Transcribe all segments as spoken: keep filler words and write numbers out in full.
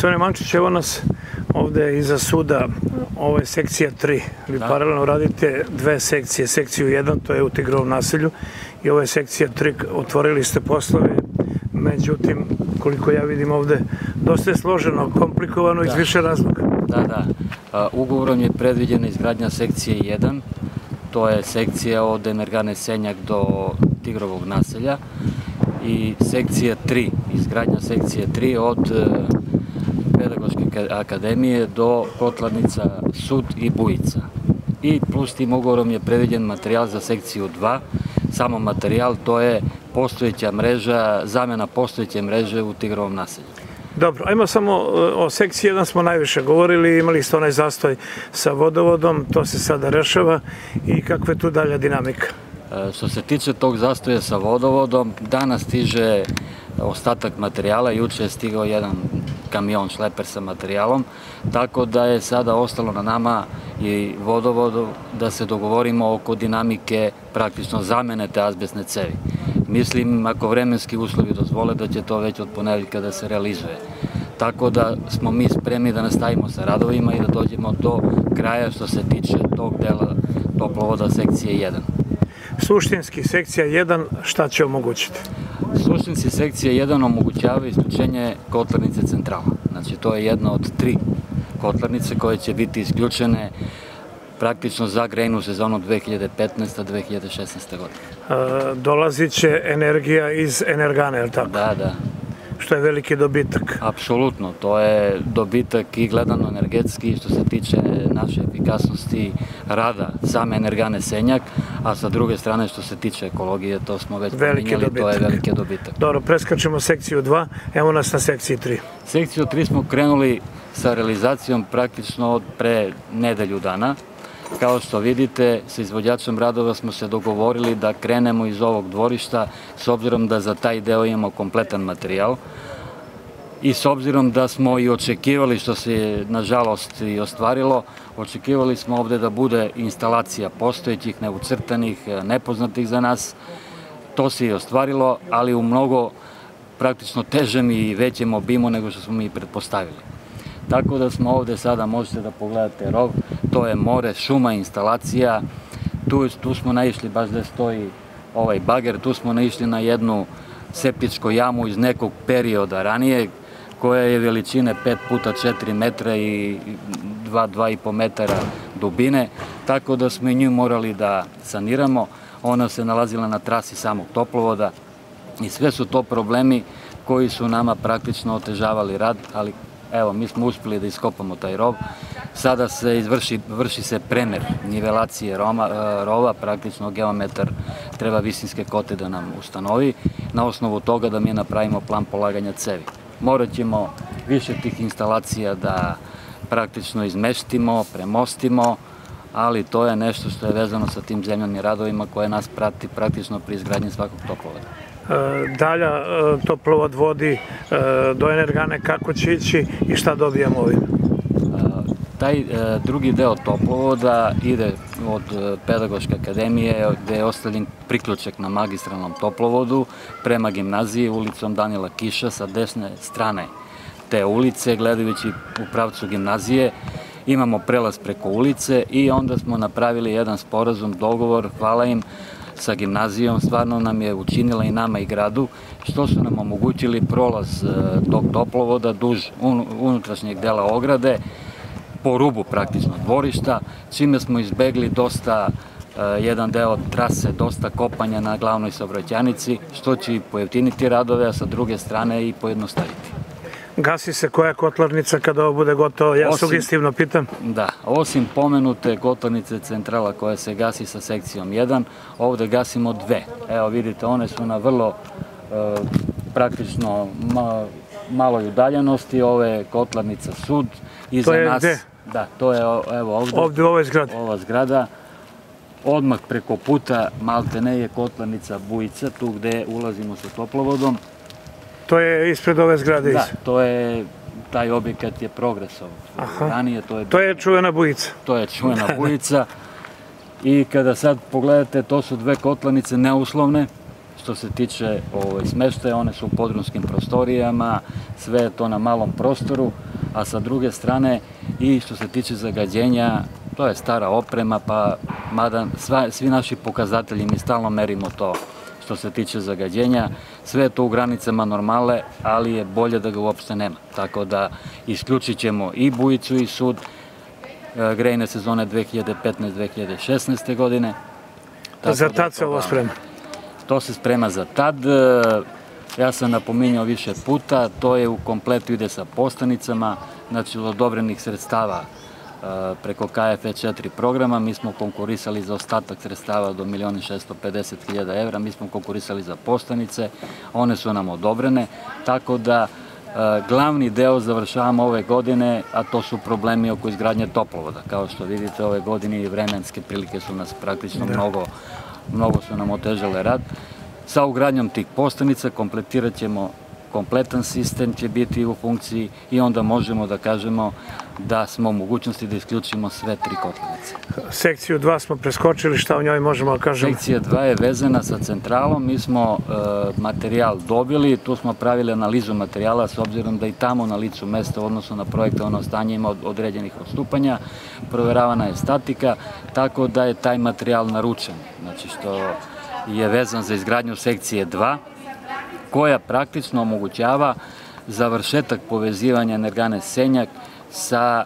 Gospodine Mančić, evo nas ovde iza suda, ovo je sekcija tri. Vi paralelno radite dve sekcije, sekciju jedan, to je u Tigrovom naselju, i ovo je sekcija tri, otvorili ste poslove, međutim, koliko ja vidim ovde, dosta je složeno, komplikovano iz više razloga. Da, da. Ugovorom je predviđena izgradnja sekcije jedan, to je sekcija od Energane Senjak do Tigrovog naselja, i sekcija tri, izgradnja sekcije tri od Pedagoške akademije do Kotlarnica Sud i Bujica. I plus tim ugovorom je predviđen materijal za sekciju dva, samo materijal, to je postojeća mreža, zamena postojeće mreže u Tigrovom naselju. Dobro, ajmo samo o sekciji jedan smo najviše govorili, imali ste onaj zastoj sa vodovodom, to se sada rešava, i kakva je tu dalja dinamika? Što se tiče tog zastoja sa vodovodom, danas stiže ostatak materijala, juče je stigao jedan kamion šleper sa materijalom, tako da je sada ostalo na nama i vodovodu da se dogovorimo oko dinamike praktično zamene te azbestne cevi. Mislim, ako vremenski uslovi dozvole, da će to već od ponedeljka da se realizuje. Tako da smo mi spremni da nastavimo sa radovima i da dođemo do kraja što se tiče tog dela toplovoda sekcije jedan. Suštinski, sekcija jedan šta će omogućiti? Suštinski, sekcija jedan omogućava isključenje kotlarnice centrala. Znači, to je jedna od tri kotlarnice koje će biti isključene praktično za grejnu sezonu dve hiljade petnaeste do dve hiljade šesnaeste. godine. Dolazit će energija iz Energane, je li tako? Da, da. Što je veliki dobitak. Apsolutno, to je dobitak i gledano energetski što se tiče naše efikasnosti rada same Energane Senjak, a sa druge strane što se tiče ekologije, to smo već pominjali, to je veliki dobitak. Dobro, preskačemo sekciju dva, evo nas na sekciji tri. Sekciju tri smo krenuli sa realizacijom praktično od pre nedelju dana. Kao što vidite, sa izvođačem radova smo se dogovorili da krenemo iz ovog dvorišta, s obzirom da za taj deo imamo kompletan materijal i s obzirom da smo i očekivali, što se nažalost i ostvarilo, očekivali smo ovde da bude instalacija postojećih, neucrtanih, nepoznatih za nas. To se i ostvarilo, ali u mnogo praktično težem i većem obimu nego što smo mi pretpostavili. Tako da smo ovde sada, možete da pogledate rov, to je more, šuma, instalacija, tu smo naišli, baš gde stoji ovaj bager, tu smo naišli na jednu septičku jamu iz nekog perioda ranije, koja je veličine pet puta četiri metra i dva, dva i po metara dubine, tako da smo i nju morali da saniramo. Ona se nalazila na trasi samog toplovoda i sve su to problemi koji su nama praktično otežavali rad, ali evo, mi smo uspeli da iskopamo taj rov. Sada se izvrši, vrši se premer nivelacije rova, praktično geometar treba visinske kote da nam ustanovi, na osnovu toga da mi napravimo plan polaganja cevi. Morat ćemo više tih instalacija da praktično izmeštimo, premostimo, ali to je nešto što je vezano sa tim zemljanim radovima koje nas prati praktično pri izgradnji svakog toplovoda. Dalja toplovod vodi do Energane, kako će ići i šta dobijamo ovim? Taj drugi deo toplovoda ide od Pedagoške akademije, gde je ostavljen priključak na magistralnom toplovodu prema gimnaziji ulicom Danila Kiša sa desne strane te ulice, gledajući u pravcu gimnazije. Imamo prelaz preko ulice i onda smo napravili jedan sporazum, dogovor, hvala im, sa gimnazijom, stvarno nam je učinila i nama i gradu, što su nam omogućili prolaz tog toplovoda duž unutrašnjeg dela ograde, po rubu praktično dvorišta, čime smo izbegli dosta, jedan deo trase, dosta kopanja na glavnoj saobraćajnici, što će i pojeftiniti radove, a sa druge strane i pojednostaviti. Gasi se koja kotlarnica kada ovo bude gotovo? Ja sugestivno pitam. Da, osim pomenute kotlarnice centrala koja se gasi sa sekcijom jedan, ovde gasimo dve. Evo vidite, one su na vrlo praktično maloj udaljenosti, ovo je kotlarnica Sud. To je gde? Da, to je evo ovde. Ovde u ovoj zgradi? Ova zgrada. Odmah preko puta maltene je kotlarnica Bujica, tu gde ulazimo sa toplovodom. To je ispred ove zgrade? Da, to je, taj objekat je Progresov. To je čuvena Bujica? To je čuvena Bujica i kada sad pogledate, to su dve kotlarnice neuslovne, što se tiče smeštaja, one su u podrumskim prostorijama, sve je to na malom prostoru, a sa druge strane i što se tiče zagađenja, to je stara oprema, pa mada svi naši pokazatelji, mi stalno merimo to što se tiče zagađenja, sve je to u granicama normale, ali je bolje da ga uopšte nema. Tako da isključit ćemo i bujicu i sud grejne sezone dve hiljade petnaeste do dve hiljade šesnaeste. godine. Za tad se ovo sprema? To se sprema za tad. Ja sam napominjao više puta, to je u kompletu ide sa postanicama, znači od odobrenih sredstava preko K F E četiri programa, mi smo konkurisali za ostatak sredstava do milion i šesto pedeset hiljada evra, mi smo konkurisali za postanice, one su nam odobrene, tako da glavni deo završavamo ove godine, a to su problemi oko izgradnje toplovoda. Kao što vidite, ove godine i vremenske prilike su nas praktično mnogo, mnogo su nam otežale rad. Sa ugradnjom tih postanica kompletirat ćemo kompletan sistem, će biti u funkciji i onda možemo da kažemo da smo u mogućnosti da isključimo sve tri kotlovnice. Sekciju dva smo preskočili, šta o njoj možemo da kažemo? Sekcija dva je vezana sa centralom, mi smo materijal dobili, tu smo pravili analizu materijala s obzirom da i tamo na licu mesta u odnosu na projektovano stanje ima određenih odstupanja, proveravana je statika, tako da je taj materijal naručen, znači što je vezan za izgradnju sekcije dva, koja praktično omogućava završetak povezivanja energane Senjak sa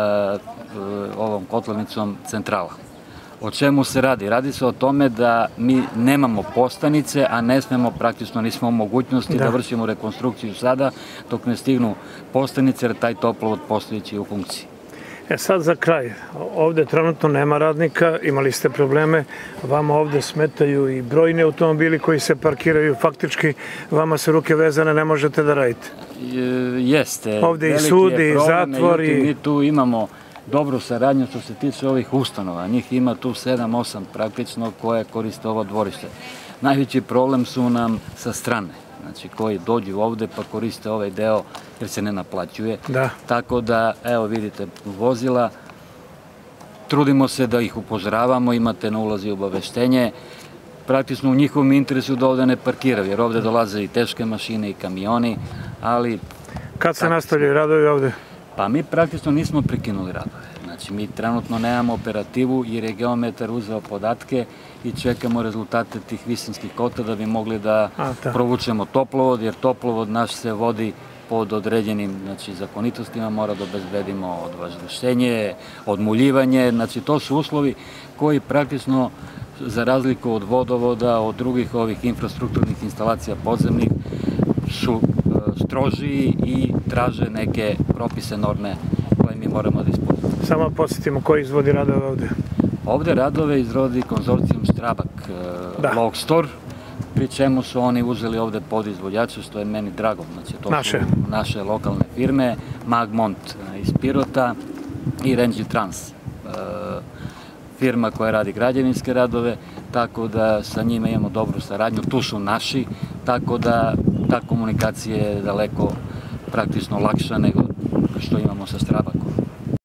ovom kotlovnicom centrala. O čemu se radi? Radi se o tome da mi nemamo postanice, a ne smemo, praktično nismo u mogućnosti da vršimo rekonstrukciju sada dok ne stignu postanice, jer taj toplovod postojeći je u funkciji. E sad za kraj, ovde trenutno nema radnika, imali ste probleme, vama ovde smetaju i brojni automobili koji se parkiraju, faktički vama su ruke vezane, ne možete da radite. Jeste. Ovde i sudi, i zatvori. Mi tu imamo dobru saradnju što se tiče ovih ustanova, njih ima tu sedam osam praktično koje koriste ovo dvorište. Najveći problem su nam sa strane, znači koji dođu ovde pa koriste ovaj deo jer se ne naplaćuje. Tako da, evo vidite, vozila, trudimo se da ih upozoravamo, imate na ulazi obaveštenje, praktično u njihovom interesu da ovde ne parkiraju, jer ovde dolaze i teške mašine i kamioni, ali... Kad se nastavljaju radovi ovde? Pa mi praktično nismo prekinuli radove. Znači, mi trenutno nemamo operativu jer je geometar uzeo podatke i čekamo rezultate tih visinskih kota da bi mogli da provučemo toplovod, jer toplovod naš se vodi pod određenim zakonitostima, mora da obezbedimo odvazdušenje, odmuljivanje, znači to su uslovi koji praktično, za razliku od vodovoda, od drugih ovih infrastrukturnih instalacija podzemnih, su strožiji i traže neke propise, norme koje mi moramo da ispunimo. Samo podsjetimo ko izvodi radove ovde? Ovde radove izvodi konzorcijum Strabag Logstor, pri čemu su oni uzeli ovde podizvođače, što je meni drago. Znači, to su naše lokalne firme, Magmont iz Pirota i Renji Trans, firma koja radi građevinske radove, tako da sa njima imamo dobru saradnju, tu su naši, tako da ta komunikacija je daleko praktično lakša nego što imamo sa Strabagom.